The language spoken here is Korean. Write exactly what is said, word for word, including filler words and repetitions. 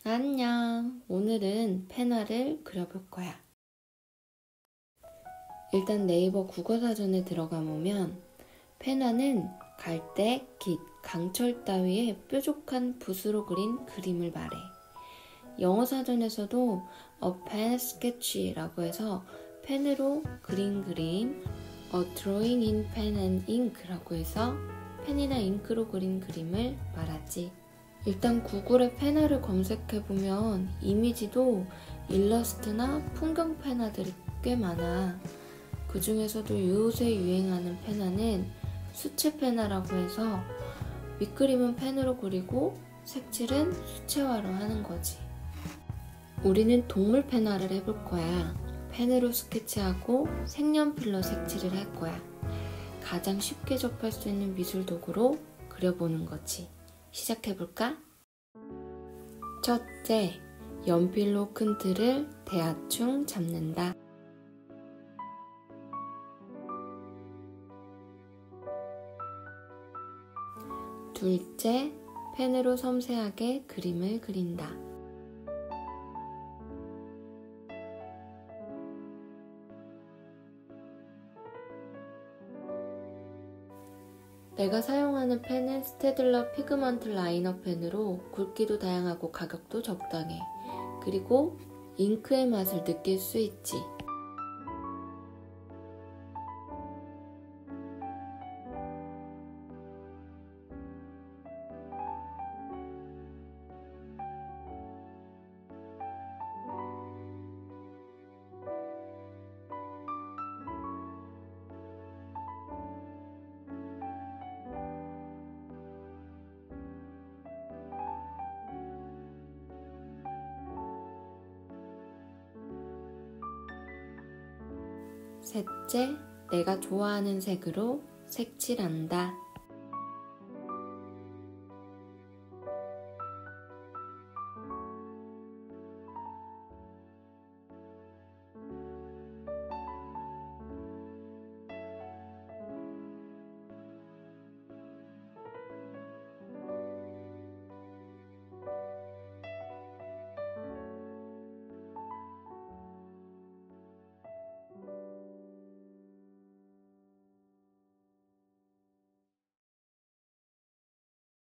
안녕! 오늘은 페나를 그려볼 거야. 일단 네이버 국어사전에 들어가 보면 페나는 갈대, 깃, 강철 따위의 뾰족한 붓으로 그린 그림을 말해. 영어 사전에서도 a pen sketch라고 해서 펜으로 그린 그림, a drawing in pen and ink라고 해서 펜이나 잉크로 그린 그림을 말하지. 일단 구글에 페나를 검색해보면 이미지도 일러스트나 풍경 페나들이 꽤 많아. 그 중에서도 요새 유행하는 페나는 수채 페나라고 해서 밑그림은 펜으로 그리고 색칠은 수채화로 하는 거지. 우리는 동물 페나를 해볼 거야. 펜으로 스케치하고 색연필로 색칠을 할 거야. 가장 쉽게 접할 수 있는 미술 도구로 그려보는 거지. 시작해볼까? 첫째, 연필로 큰 틀을 대충 잡는다. 둘째, 펜으로 섬세하게 그림을 그린다. 내가 사용하는 펜은 스테들러 피그먼트 라이너 펜으로 굵기도 다양하고 가격도 적당해. 그리고 잉크의 맛을 느낄 수 있지. 셋째, 내가 좋아하는 색으로 색칠한다.